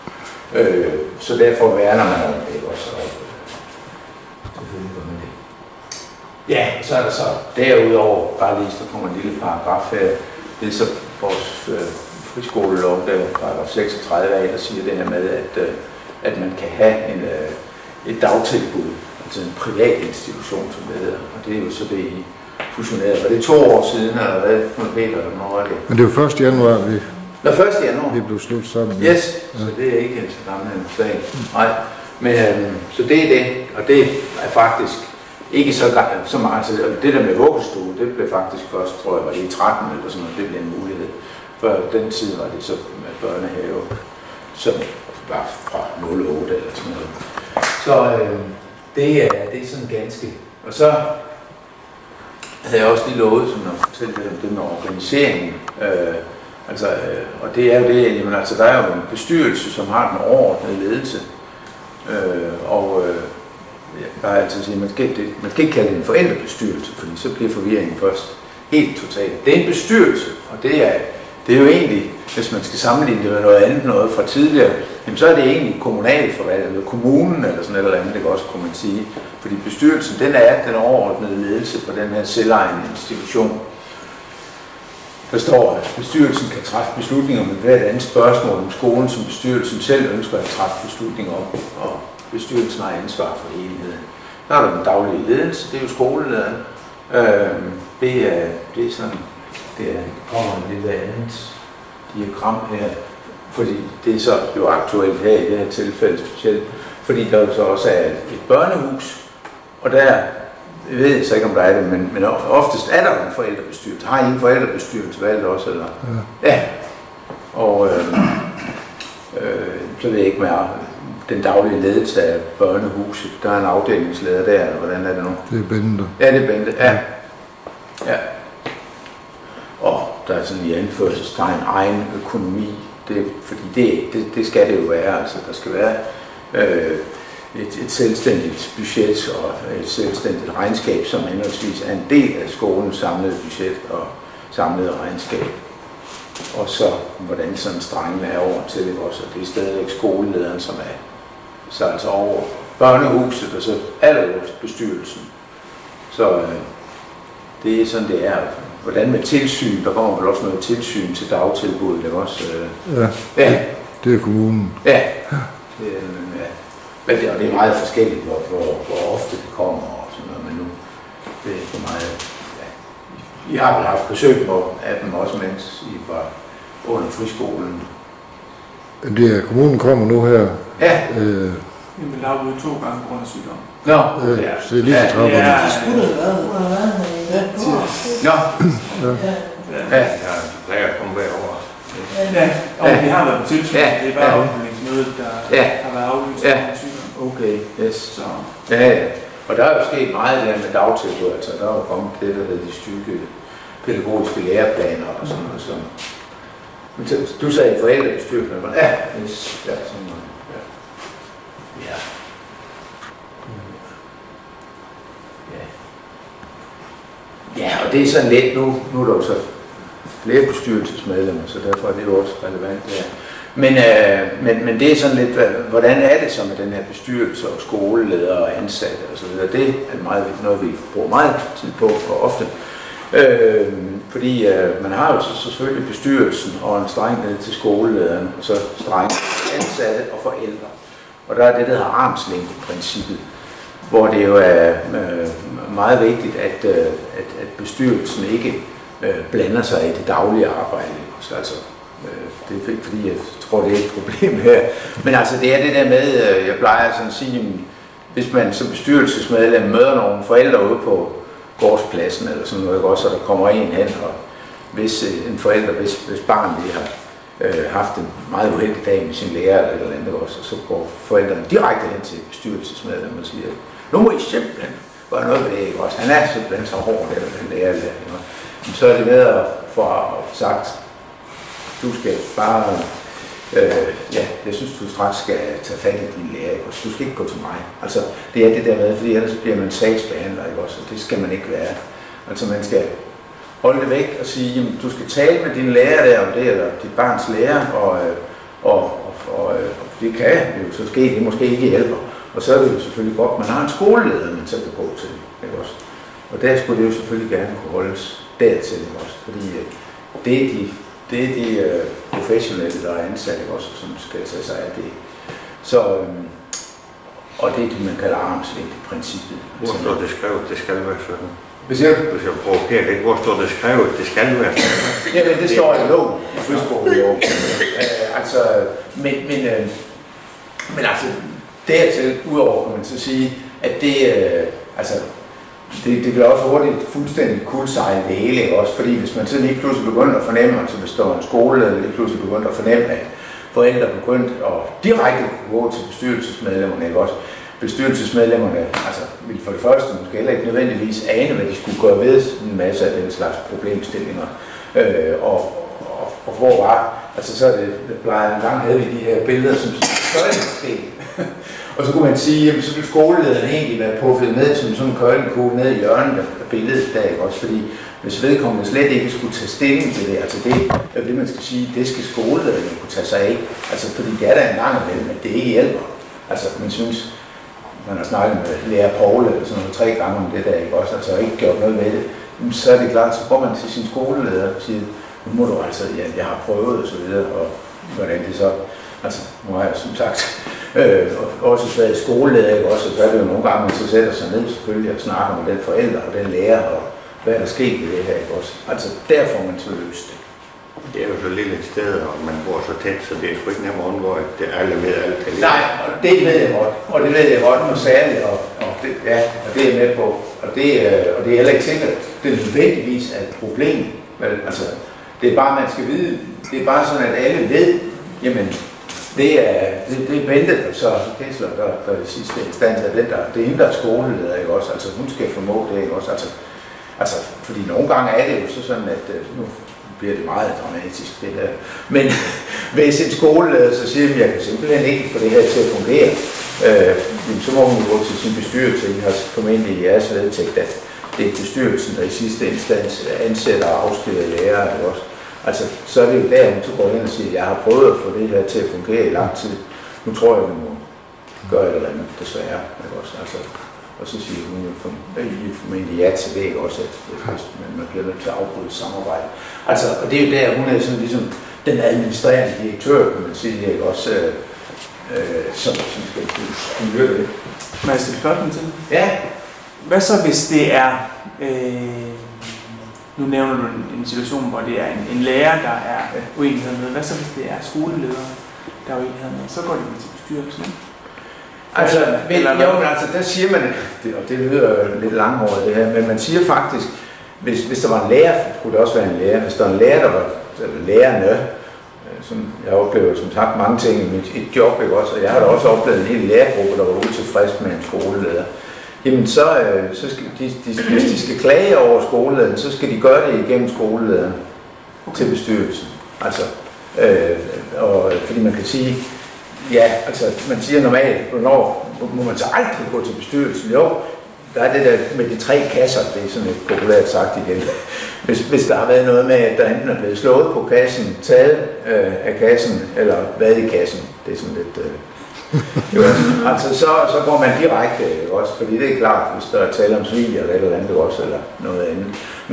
Så derfor værner man om det også. Selvfølgelig gør man det. Ja, så er der så derudover, bare lige, så kommer en lille paragraf her, det er så vores friskolelov, der er 36 af, der siger det her med, at man kan have et dagtilbud, altså en privat institution, som det hedder, og det er jo så det, I fusionerede. Og det er 2 år siden, eller hvad, Peter, eller hvornår er det? Men det er jo 1. januar, vi 1. januar? Vi blev slut sammen. Yes, så det er ikke en så gammel en sag. Nej, men så det er det, og det er faktisk ikke så meget, altså det der med vuggestue, det blev faktisk først, tror jeg, var det i 13 eller sådan noget, det blev en mulighed. Før den tid var det så med børnehave, som var fra 08 eller sådan noget. Så det er sådan ganske. Og så havde jeg også lige lovet sådan at fortælle lidt om det med organiseringen. Og det er jo det, jamen, altså, der er jo en bestyrelse, som har den overordnede ledelse. Jeg har altid sige, man skal ikke kalde det en forældrebestyrelse, fordi så bliver forvirringen først helt totalt. Det er en bestyrelse, og det er jo egentlig, hvis man skal sammenligne det med noget andet, noget fra tidligere, jamen så er det egentlig kommunalforvaltning, eller kommunen, eller sådan et eller andet, det også, kunne man sige. Fordi bestyrelsen, den er den overordnede ledelse på den her selvejende institution. Der står, at bestyrelsen kan træffe beslutninger om hvert andet spørgsmål om skolen, som bestyrelsen selv ønsker at træffe beslutninger om, og bestyrelsen har ansvar for helheden. Der er der den daglige ledelse, det er jo skolelederen. Det er sådan, det kommer en lille andet diagram her, fordi det er så jo aktuelt her i det her tilfælde specielt, fordi der jo så også er et børnehus, og der, jeg ved så ikke om der er det, men oftest er der en forældrebestyrelse. Har I en forældrebestyrelse valgt også, eller? Ja. Og så ved jeg ikke mere, den daglige ledelse af børnehuset, der er en afdelingsleder der, eller hvordan er det nu? Det er Bente. Ja, det er Bente, ja. Ja. Og der er sådan i anførselstegn egen økonomi, fordi det skal det jo være, altså der skal være et selvstændigt budget og et selvstændigt regnskab, som henholdsvis er en del af skolens samlede budget, og samlede regnskab. Og så hvordan sådan strengene er over til det også, og det er stadigvæk skolelederen, som er så altså over børnehuset og så allerøverst bestyrelsen. Så det er sådan, det er. Hvordan med tilsyn, der kommer vel også noget tilsyn til dagtilbuddet, det er også... Ja, det er kommunen. Ja, men det er meget forskelligt, hvor ofte det kommer og sådan noget, men nu det er for meget... I har vel haft besøg af dem også, mens I var under friskolen. Det er, kommunen kommer nu her. Ja. Jamen, der er ude 2 gange på grund af sygdom. Nå, ja. Så det er lige så travlt. Ja. Nå. Ja, jeg plejer at komme herover. Ja, og vi har været på tilsyn. Ja. Det er bare opfølgningsmødet, der har været aflyst af sygdom. Okay, yes. Så. Ja. Og der er jo sket meget der med dagtilbud, altså der er jo kommet det, der hedder de styrkede pædagogiske læreplaner og sådan noget. Så. Men du sagde forældrebestyrelsen, men ja, yes. Ja, sådan noget. Ja. Ja, og det er sådan lidt nu er der jo så flere bestyrelsesmedlemmer, så derfor er det jo også relevant. Ja. Men det er sådan lidt, hvordan er det så med den her bestyrelse og skoleledere og ansatte og så videre. Det er meget vigtigt, noget vi bruger meget tid på og ofte. Fordi man har jo så selvfølgelig bestyrelsen og en streng ned til skolelederen, og så streng ansatte og forældre. Og der er det, der hedder armslængdeprincippet, hvor det jo er meget vigtigt, at bestyrelsen ikke blander sig i det daglige arbejde. Så altså, det er ikke fordi, jeg tror, det er et problem her. Men altså, det er det der med, jeg plejer sådan at sige, hvis man som bestyrelsesmedlem møder nogle forældre ude på gårdspladsen eller sådan noget, også, så der kommer en hen, og hvis en forælder, hvis barn lige har haft en meget uheldig dag med sin lærer eller andet også, så går forældrene direkte hen til bestyrelsesmedlemmet og siger, nu må I simpelthen gøre noget ved det, ikke også? Han er simpelthen så hård, eller den lærer. Så er det med at få sagt, du skal bare, jeg synes, du straks skal tage fat i din lærer, ikke også? Du skal ikke gå til mig. Altså, det er det der med, fordi ellers bliver man sagsbehandler, ikke også? Og det skal man ikke være. Altså, man skal holde det væk og sige, jamen, du skal tale med din lærer der om det, eller dit barns lærer, og det kan jo så ske, det måske ikke hjælper. Og så er det jo selvfølgelig godt, man har en skoleleder, man så kan gå til, ikke også? Og der skulle det jo selvfølgelig gerne kunne holdes dertil, ikke også? Fordi det er de professionelle, der er ansat, ikke også, som skal tage sig af det. Så, og det er det, man kalder armslængdeprincippet. Hvor står det skrevet, det skal være sådan? Hvis jeg provokerer lidt, hvor står det skrevet, det skal være sådan? Jamen, det står i loven, i friskoleloven. Men altså, dertil, udover kan man så sige, at det kan også hurtigt fuldstændig kuldsejle det hele, ikke også? Fordi hvis man så lige pludselig begynder at fornemme, altså hvis der er en skole, eller lige pludselig begynder at fornemme, at forældre begyndte at direkte gå til bestyrelsesmedlemmerne, ikke også? Bestyrelsesmedlemmerne ville for det første måske heller ikke nødvendigvis ane, hvad de skulle gøre ved en masse af den slags problemstillinger. Og hvor var, altså så det plejer en gang havde vi de her billeder som curlingsten. Og så kunne man sige, jamen så ville skolelederen egentlig være puffet ned som sådan en curlingkugle ned i hjørnet af billedet der, ikke også? Fordi hvis vedkommende slet ikke skulle tage stilling til det, altså det man skal sige, det skal skolelederen kunne tage sig af. Altså fordi det er der en gang imellem, at det ikke hjælper. Altså man synes, man har snakket med lærer Paul eller sådan noget 3 gange om det der, ikke også? Altså ikke gjort noget med det. Så er det klart, så går man til sin skoleleder og siger, nu må du altså, jeg har prøvet og så videre, og hvordan det så, altså nu har jeg som sagt også været skoleleder, ikke også, og så er det jo nogle gange, man så sætter sig ned selvfølgelig og snakker med den forælder og den lærer, og hvad er der sket i det her, ikke også. Altså der får man så løst det. Det er jo så lille et sted, og man bor så tæt, så det er sgu ikke nemmere at undgå, at det alle ved alt kan lide. Nej, og det ved jeg godt, og det ved jeg godt, noget særligt, og det er jeg med på, og det er heller ikke sikkert, det er nødvendigvis et problem, altså det er bare, man skal vide, det er bare sådan, at alle ved, jamen, det er Bente, så Kessler, der er det sidste instans af det er hende, der er skoleleder, ikke også? Altså hun skal formå det, ikke også? Altså, fordi nogle gange er det jo så sådan, at nu bliver det meget dramatisk, det her. Men hvis en skoleleder så siger, at jeg kan simpelthen ikke få det her til at fungere, så må hun gå til sin bestyrelse, I har formentlig i jeres vedtægt, at det er bestyrelsen, der i sidste instans ansætter og afskeder lærere også. Altså, så er det jo der, hun så går ind og siger, at jeg har prøvet at få det her til at fungere i lang tid. Nu tror jeg, at vi må gøre et eller andet, desværre. Også. Altså, og så siger hun jo formentlig ja til det også, at man bliver nødt til at afbryde samarbejde. Altså, og det er jo der, hun er sådan ligesom den administrerende direktør, kan man sige, ikke? Også, som skal styre det. Må jeg stille spørgsmål til? Ja. Hvad så hvis det er, nu nævner du en situation, hvor det er en lærer, der er uenighed med. Hvad så hvis det er skoleledere, der er uenighed med? Så går det til bestyrelsen. Altså, der siger man, og det lyder lidt langhåret det her, men man siger faktisk, hvis der var en lærer, kunne det også være en lærer, hvis der var en lærer, der var lærerne, som jeg oplever som sagt mange ting i mit job, ikke også, og jeg har da også oplevet en hel lærergruppe, der var utilfreds med en skoleleder. Jamen så skal hvis de skal klage over skolelederen, så skal de gøre det igennem skolelederen til bestyrelsen. Altså, fordi man kan sige, ja, altså man siger normalt, hvornår må man så aldrig gå til bestyrelsen? Jo, der er det der med de 3 kasser, det er sådan lidt populært sagt igen. Hvis der har været noget med, at der enten er blevet slået på kassen, taget af kassen, eller været i kassen, det er sådan lidt... jo, altså så går man direkte også, fordi det er klart, hvis der er tale om svig eller et eller andet også, eller noget andet.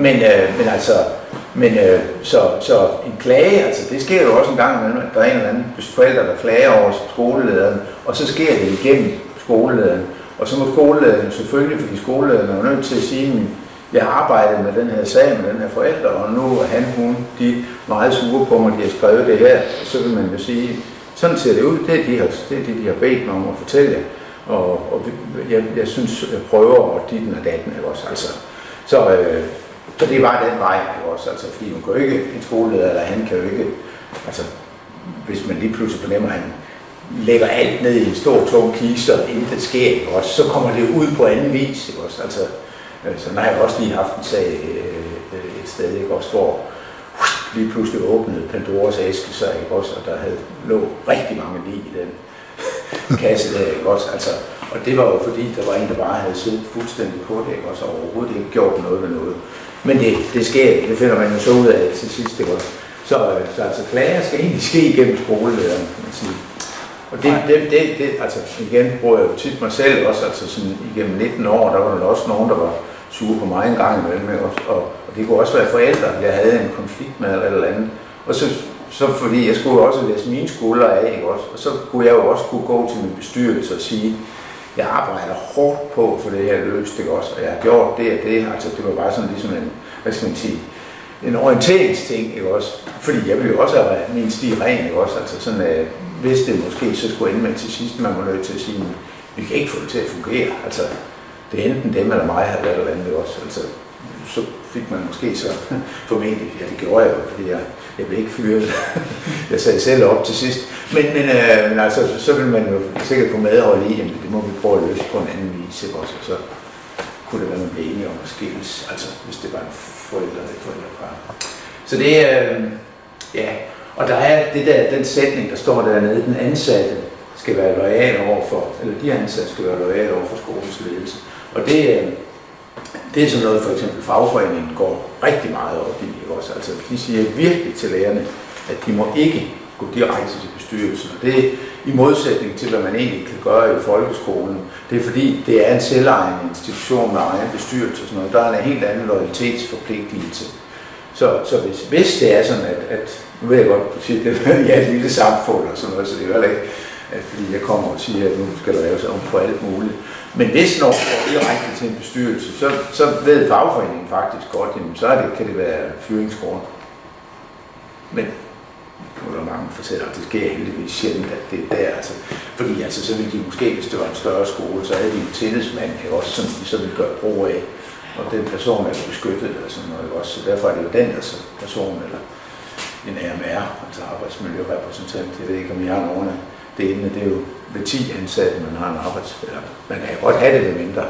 Så en klage, altså det sker jo også en gang imellem, at der er en eller anden forælder, der klager over skolelederen, og så sker det igennem skolelederen. Og så må skolelederen selvfølgelig, fordi skolelederen er nødt til at sige, jeg har arbejdet med den her sag med den her forælder, og nu er de meget sure på mig, de har skrevet det her, så vil man jo sige, sådan ser det ud, det er det, de har bedt mig om at fortælle jer. Og jeg synes, jeg prøver, og den og datten er også. Altså, så det var den vej også, altså, fordi hun kan jo ikke, en skoleleder, eller han kan jo ikke, altså, hvis man lige pludselig fornemmer, at han lægger alt ned i en stor, tung kiste, og intet sker, ikke også, så kommer det ud på anden vis, ikke også. Altså, så har jeg også lige haft en sag et sted, ikke også, hvor lige pludselig åbnede Pandoras æske sig, ikke også, og der lå rigtig mange lig i den kasse der, ikke også, altså, og det var jo fordi, der var en, der bare havde siddet fuldstændig på det, ikke også, og overhovedet ikke gjort noget ved noget. Men det sker, det finder man jo så ud af til sidst, ikke også. Så altså klager skal egentlig ske igennem skolelederen, kan man sige. Og det altså igen bruger jeg jo tit mig selv også, altså sådan igennem 19 år, der var der også nogen, der var sure på mig en gang imellem, også, og det kunne også være forældre, jeg havde en konflikt med eller andet. Og så fordi jeg skulle også læse mine skuldre af, ikke også, og så kunne jeg jo også kunne gå til min bestyrelse og sige, jeg arbejder hårdt på for det her løst, ikke også, og jeg har gjort det og det, altså det var bare sådan ligesom en, hvad skal man sige, en orienteringsting, ikke også, fordi jeg ville jo også have min sti ren, ikke også, altså sådan, hvis det måske så skulle ende med til sidst, man var nødt til at sige, vi kan ikke få det til at fungere, altså det er enten dem eller mig, eller andet også, altså så fik man måske så formentlig, ja det gjorde jeg jo, fordi jeg blev ikke fyret, jeg sagde selv op til sidst, men altså så vil man jo sikkert få medhold i, jamen det må vi prøve at løse på en anden vis, ikke også, og så kunne det være, man blev enige om at skilles, altså hvis det var en forældrepar. Så det ja, og der er det der, den sætning, der står dernede, den ansatte skal være loyal overfor, eller de ansatte skal være loyal overfor skolens ledelse. Og det er sådan noget, for eksempel fagforeningen går rigtig meget op i, ikke også? Altså de siger virkelig til lærerne, at de må ikke gå direkte til bestyrelsen. Og det er i modsætning til, hvad man egentlig kan gøre i folkeskolen. Det er fordi, det er en selvejende institution med egen bestyrelse og sådan noget. Der er en helt anden loyalitetsforpligtelse. Så hvis det er sådan, at nu ved jeg godt, at det er et lille samfund og sådan noget, så det er jo ikke, fordi jeg kommer og siger, at nu skal der laves om på alt muligt. Men hvis nogen går direkte til en bestyrelse, så ved fagforeningen faktisk godt, jamen, så kan det være fyringsgrund. Men nu er der mange fortæller, at det sker heldigvis sjældent, at det er der. Altså, fordi altså, så ville de måske, hvis det var en større skole, så havde de en tillidsmand også, som de så ville gøre brug af. Og den person er beskyttet eller sådan noget også. Så derfor er det jo den altså, person, eller en AMR, altså arbejdsmiljørepræsentant. Jeg ved ikke, om I har nogen af delene. Det er jo ved 10 ansatte, man har en arbejdsspiller. Man kan godt have det ved mindre.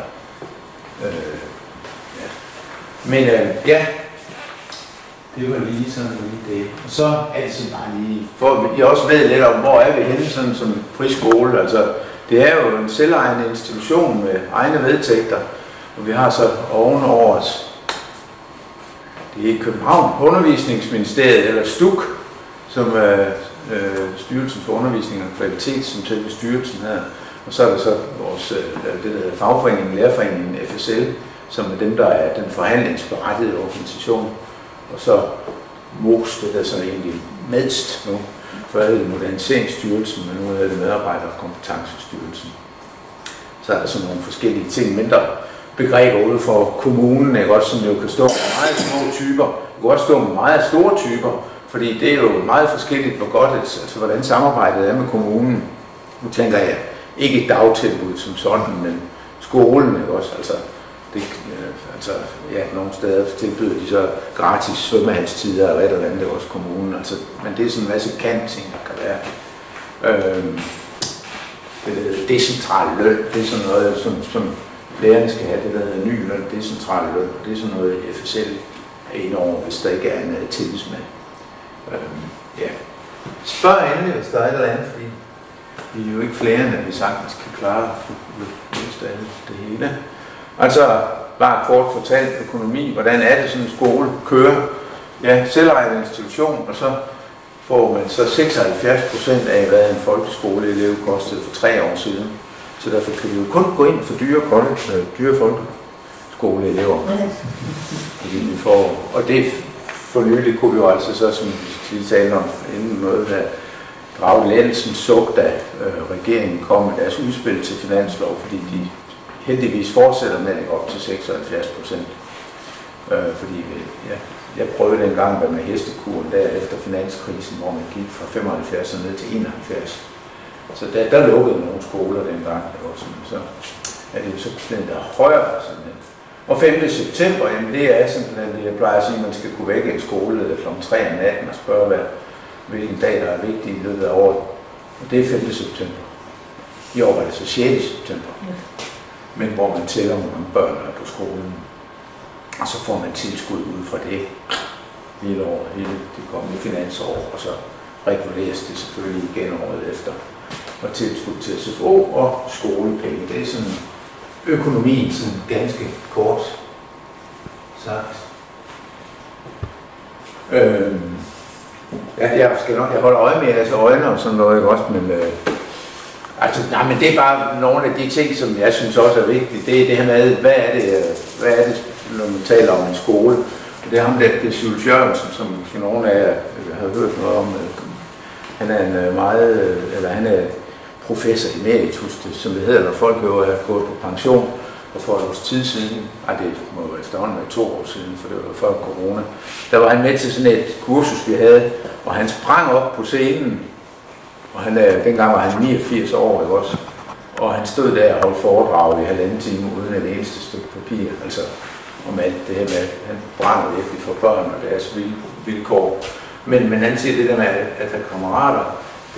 Ja. Men ja, det var lige sådan lige det. Og så er det sådan bare lige, for jeg også ved lidt om, hvor er vi henne sådan som friskole. Altså, det er jo en selvejende institution med egne vedtægter. Og vi har så ovenover os, det er København Undervisningsministeriet, eller STUK, som er Styrelsen for Undervisning og Kvalitet, som selve styrelsen her. Og så er der så vores det der fagforeningen, lærerforeningen FSL, som er dem, der er den forhandlingsberettigede organisation. Og så MOS, det der så egentlig medst nu, for det Moderniseringsstyrelsen, men nu er det Medarbejder- og Kompetencestyrelsen. Så er der sådan nogle forskellige ting, mindre begreber ude for kommunen, ikke? Også, som jo kan stå med meget små typer, det kan også stå med meget store typer, fordi det er jo meget forskelligt, hvor godt, altså hvordan samarbejdet er med kommunen. Nu tænker jeg ikke et dagtilbud som sådan, men skolen, ikke også? Ja, nogle steder tilbyder de så gratis svømmehalstider eller et eller andet, også kommunen. Altså, men det er sådan en masse kantting, der kan være. Decentral løn, det er sådan noget, som lærerne skal have, det der hedder ny løn, decentral løn, og det er sådan noget, FSL er inde over, hvis der ikke er en tillidsmand. Ja. Spørg endelig, hvis der er et eller andet, fordi vi er jo ikke flere, end at vi sagtens kan klare det hele. Altså, bare kort fortalt økonomi, hvordan er det sådan en skole kører? Ja, selvejende institution, og så får man så 76% af, hvad en folkeskoleelev kostede for 3 år siden. Så derfor kan vi jo kun gå ind for dyre folkeskoleelever. Fordi vi får, og det for nylig kunne vi jo altså så, som vi talte om inden noget her, drage lettelsens suk, da regeringen kom med deres udspil til finanslov, fordi de heldigvis fortsætter med at lægge op til 76%. Fordi jeg prøvede dengang med hestekuren der efter finanskrisen, hvor man gik fra 75 og ned til 71. Så der lukkede nogle skoler dengang, så er det jo så den der højere sådan. Og 5. september, jamen det er simpelthen det, jeg plejer at sige, at man skal kunne vække en skole kl. 3 om natten og spørge, hvilken dag der er vigtig i løbet af året. Og det er 5. september. I år var det så 6. september. Men hvor man tæller, hvor mange børn er på skolen. Og så får man tilskud ud fra det hele året, hele det kommende finansår, og så reguleres det selvfølgelig igen året efter. Og tilskud til SFO og skolepenge. Det er sådan økonomien, sådan ganske kort sagt. Jeg holder øje med jeres øjne og sådan noget, ikke også, men men det er bare nogle af de ting, som jeg synes også er vigtige. Det er det her med, hvad er det, når man taler om en skole. Det er ham der, det er Jules Jørgensen, som for nogle af jer har hørt noget om. Han er han er professor emeritus, som det hedder, når folk jo er gået på pension. Og for et års tid siden, det må jo efterhånden være 2 år siden, for det var før corona, der var han med til sådan et kursus, vi havde, og han sprang op på scenen, og dengang var han 89 år, ikke også? Og han stod der og holdt foredrag i 1,5 time uden et eneste stykke papir, altså om alt det her med, han brænder virkelig for børn og deres vilkår. Men han siger det der med at have kammerater,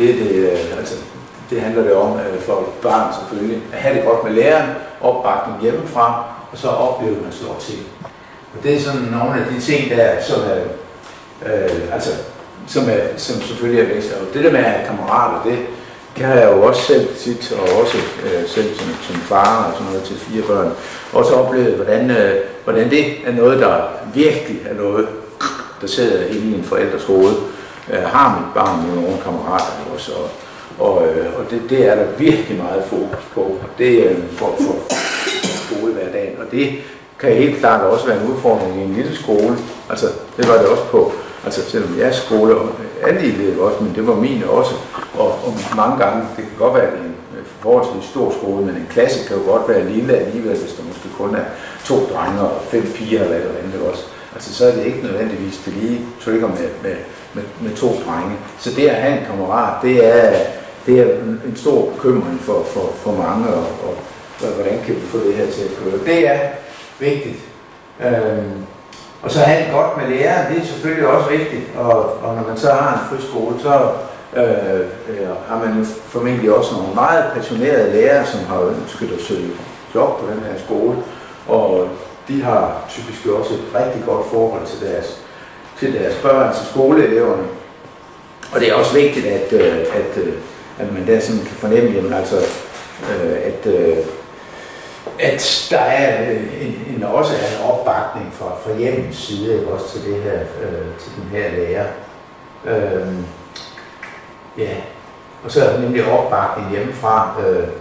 det handler det om for barn selvfølgelig, at have det godt med læreren, opbakning hjemmefra, og så opleve, at man slår til. Og det er sådan nogle af de ting der, som selvfølgelig er væsentligt. Og det der med at have kammerater, det kan jeg jo også selv tit, og også selv som far og sådan noget til 4 børn, også oplevet, hvordan det er noget, der virkelig er noget, der sidder inde i en forældres hoved. Har mit barn med nogle kammerater også, og det er der virkelig meget fokus på. Det er for skolehverdagen, og det kan helt klart også være en udfordring i en lille skole. Altså, det var det også på, selvom jeres skole og alle elever også, men det var mine også. Og mange gange, det kan godt være en forholdsvis stor skole, men en klasse kan jo godt være lille alligevel, hvis der måske kun er 2 drenge og 5 piger eller andet også. Altså, så er det ikke nødvendigvis det lige trigger med 2 drenge. Så det at have en kammerat, det er en stor bekymring for mange, og hvordan kan vi få det her til at køre. Det er vigtigt. Og så have det godt med læreren, det er selvfølgelig også vigtigt, og når man så har en friskole, så har man jo formentlig også nogle meget passionerede lærere, som har ønsket at søge job på den her skole, og de har typisk også et rigtig godt forhold til deres børn, til skoleeleverne. Og det er også vigtigt, at man der sådan kan fornemme, at at der er også en opbakning fra hjemmets side, ikke? Også til det her, til den her lærer. Ja, og så er der nemlig opbakning hjemmefra.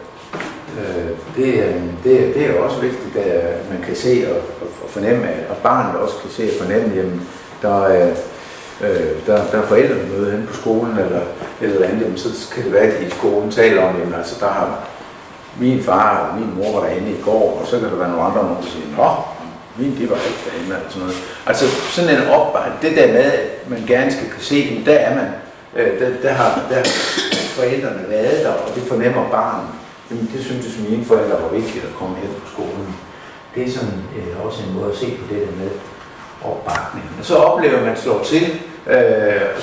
Det er også vigtigt, at man kan se og fornemme, at barnet også kan se og fornemme, jamen, der er forældremøde henne på skolen eller andet, jamen, så kan det være, at de i skolen taler om, jamen, altså der har min far og min mor var derinde i går, og så kan der være nogle andre, der siger, nå, de var ikke derinde, eller sådan noget. Altså sådan en opbakning, det der med, at man gerne skal kunne se, men der er man, der har forældrene været der, og det fornemmer barnet. Jamen, det synes mine forældre var vigtigt at komme hen på skolen. Det er sådan også en måde at se på det der med opbakning. Og så oplever man slår til, og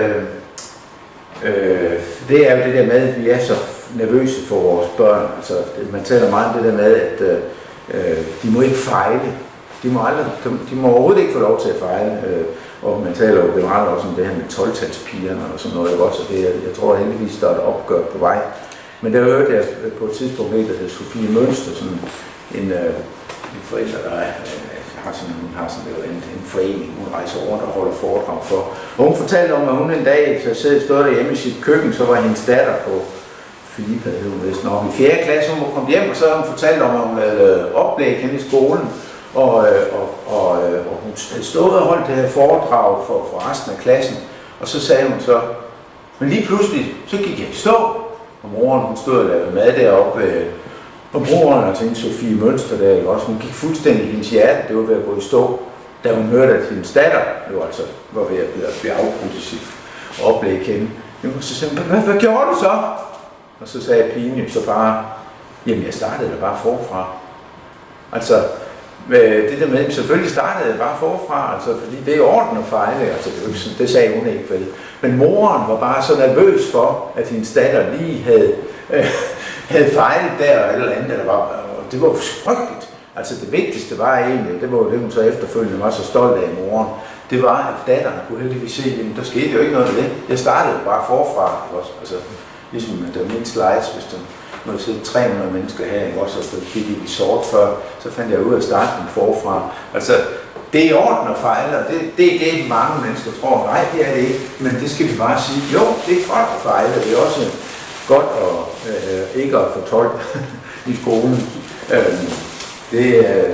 det er jo det der med, at vi er så nervøse for vores børn. Altså, man taler meget om det der med, at de må ikke fejle. De må overhovedet ikke få lov til at fejle. Og man taler jo generelt også om det her med 12-talspigerne og sådan noget. Også det, jeg tror heldigvis, der er et opgør på vej. Men der hørte jeg på et tidspunkt, der hedder Sofie Mønster, sådan en forælder, der har en forening, hun rejser rundt og holder foredrag for. Og hun fortalte om, at hun en dag stod derhjemme i sit køkken, så var hendes datter på Filippa, hed hun næsten op i 4. klasse, hun var kommet hjem, og så havde hun fortalt om, at hun havde oplæg henne i skolen, og hun havde stået og holdt det her foredrag for resten af klassen, og så sagde hun så, men lige pludselig, så gik jeg i stå, og moren, hun stod og lavede mad deroppe, og broren, altså en Sofie Mønster der, ikke også, hun gik fuldstændig i hendes hjerte, det var ved at gå i stå, da hun hørte, at hendes datter jo altså var ved at blive afbrudt i sit oplæg henne. Så sagde hun, hvad gjorde du så? Og så sagde pigen jo så bare, jamen jeg startede da bare forfra. Altså, det der med, selvfølgelig startede jeg bare forfra, altså, fordi det er orden at fejle, altså, det sagde hun ikke vel. Men moren var bare så nervøs for, at hendes datter lige havde fejlet der eller andet, og det var jo frygteligt. Altså det vigtigste var egentlig, det var jo det, hun så efterfølgende var så stolt af moren, det var, at datteren kunne heldigvis se, at der skete jo ikke noget ved det. Jeg startede bare forfra, også. Altså ligesom der er mine slides, hvis der må sidde 300 mennesker her, også, og så gik i sort før, så fandt jeg ud af at starte den forfra. Altså, det er orden og fejle, og det er det, mange mennesker tror, nej, det er det ikke, men det skal vi bare sige, jo, det er godt at fejle, det er også godt at ikke at fortolke i skolen. Det er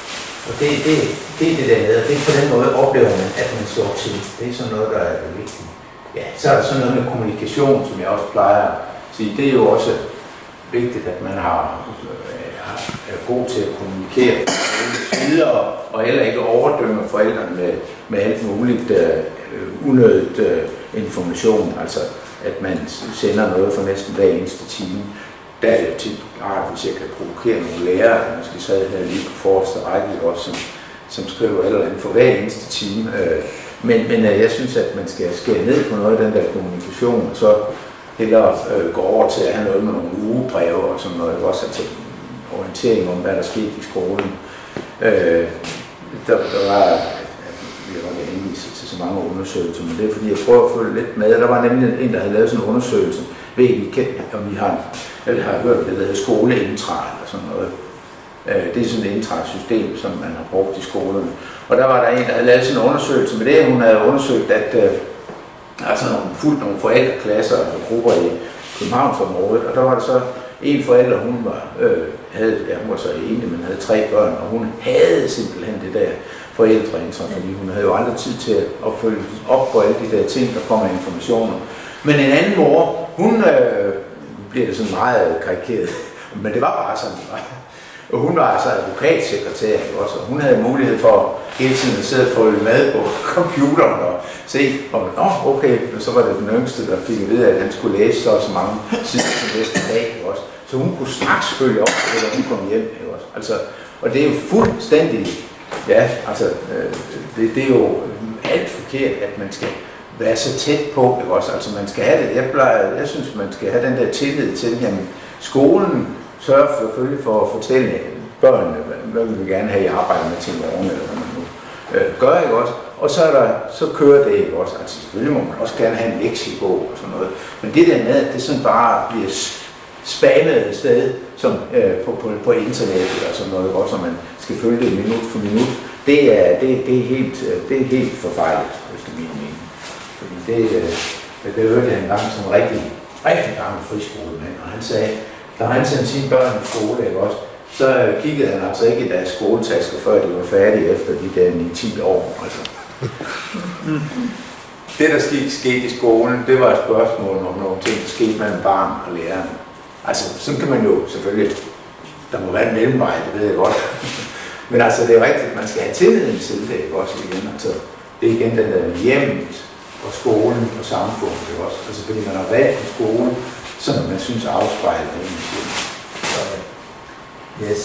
det der med, det er på den måde oplever man, at man slår til. Det er sådan noget, der er vigtigt. Ja, så er der sådan noget med kommunikation, som jeg også plejer at sige. Det er jo også vigtigt, at man er god til at kommunikere videre, og heller ikke overdømme forældrene med alt muligt unødigt information. Altså, at man sender noget for næsten hver eneste time. Der er det tit rart, hvis jeg kan provokere nogle lærere, der måske sad her lige på forreste række også, som skriver eller andet for hver eneste time. Men jeg synes, at man skal skære ned på noget af den der kommunikation, og så hellere gå over til at have noget med nogle ugebreve og sådan noget, også altså orientering om, hvad der skete i skolen. Der var, jeg var ikke henvist til så mange undersøgelser, men det er fordi, jeg prøver at følge lidt med. Der var nemlig en, der havde lavet sådan en undersøgelse, ved I om I har hørt det, der hedder skoleintra eller sådan noget. Det er sådan et intra-system, som man har brugt i skolerne. Og der var der en, der havde lavet sådan en undersøgelse med det. Hun havde undersøgt, at altså fuldt nogle forældreklasser og grupper i Københavnsområdet, og der var der så en forælder, hun var så enig, men havde 3 børn, og hun havde simpelthen det der forældreintra, fordi hun havde jo aldrig tid til at følge op på alle de der ting, der kommer informationer. Men en anden mor, hun bliver det sådan meget karikeret, men det var bare sådan, det var. Og hun var altså advokatsekretær også, og hun havde mulighed for hele tiden at sidde og følge med på computeren og se, og okay, og så var det den yngste, der fik at vide, at han skulle læse så mange sider til næste dag også. Så hun kunne straks følge op, eller hun kom hjem også. Altså, og det er jo fuldstændig, ja, altså, det er jo alt forkert, at man skal være så tæt på, ikke også? Altså man skal have det, jeg synes, man skal have den der tillid til, jamen skolen sørger selvfølgelig for at fortælle børnene, hvad vil vi gerne have, I arbejder med til morgen, eller hvad man nu gør, ikke også? Og så kører det, ikke også? Altså selvfølgelig må man også gerne have en lektiebog og sådan noget, men det der med, at det sådan bare bliver spammet sted som, på internettet og sådan noget, også, så man skal følge det minut for minut. Det er helt forfejlet, efter min mening. Fordi det hørte jeg engang som en rigtig gammel friskolemand, og han sagde, da han sendte sine børn i skole, ikke også, så kiggede han altså ikke i deres skoletasker, før de var færdige efter de der 9-10 år. Altså. Det, der skete i skolen, det var et spørgsmål om nogle ting, der skete mellem barn og læreren. Altså, sådan kan man jo selvfølgelig, der må være en mellemvej, det ved jeg godt. Men altså, det er rigtigt, man skal have tilliden til det, ikke også igen. Altså, det er igen den der hjemmet og skolen og samfundet, ikke også. Altså, fordi man har valgt en skole, som man synes afspejler det. Så, yes,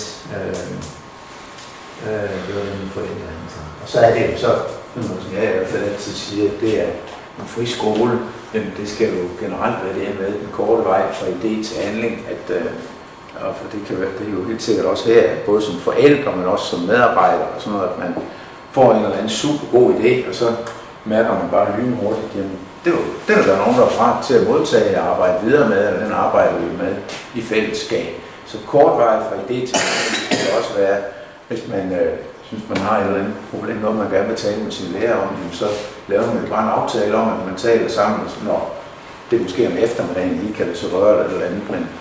det var den forældre. Og så er det jo så, som jeg i hvert fald altid siger, det er en friskole, men det skal jo generelt være det med den korte vej fra idé til handling, at og for det er jo helt sikkert også her, både som forældre, men også som medarbejder, og sådan noget, at man får en eller anden super god idé, og så mærker man bare lynhurtigt, jamen, det er der nogen, der er parat til at modtage og arbejde videre med, eller den arbejder vi med i fællesskab. Så kort vej fra idé til handling kan det også være, hvis man synes, man har et eller andet problem, noget man gerne vil tale med sin lærer om, så laver man bare en aftale om, at man taler sammen, og så når det måske om eftermiddagen lige kan det så røre eller et eller andet, men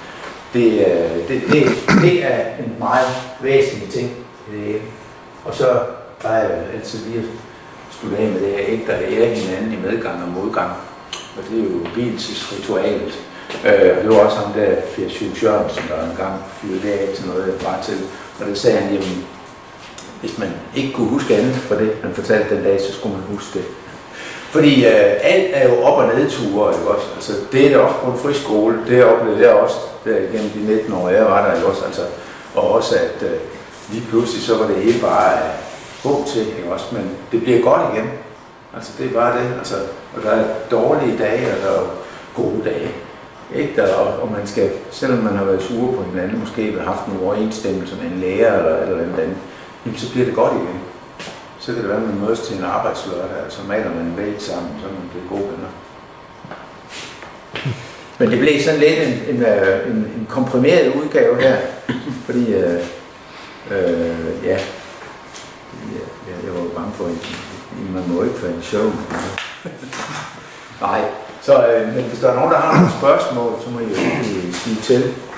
det er en meget væsentlig ting. Og så plejer jeg altid lige at slutte af med det her, ikke der ærer hinanden i medgang og modgang. Og det er jo hvilesesritualet. Det var også ham der, Per Schultz Jørgensen, der engang fyrede det af til noget, jeg var til. Og det sagde han, jamen, hvis man ikke kunne huske andet for det, han fortalte den dag, så skulle man huske det. Fordi alt er jo op- og nedture, ikke også? Altså, det er det også på en friskole, det oplevede jeg også der igennem de 19 år, jeg var der, ikke også? Altså, og også at lige pludselig så var det hele bare god til, ikke også? Men det bliver godt igen. Altså, det er bare det. Altså, og der er dårlige dage, og der er gode dage. Ikke? Og man skal, selvom man har været sure på hinanden, måske har haft en overensstemmelse med en lærer eller andet, jamen, så bliver det godt igen. Så kan det være, at man mødes til en arbejdslørdag, og så maler man en væg sammen, så man bliver gode venner. Men det blev sådan lidt en komprimeret udgave her, fordi jeg var jo bange for, at man må ikke få en show. Nej, så men hvis der er nogen, der har nogle spørgsmål, så må I jo sige til.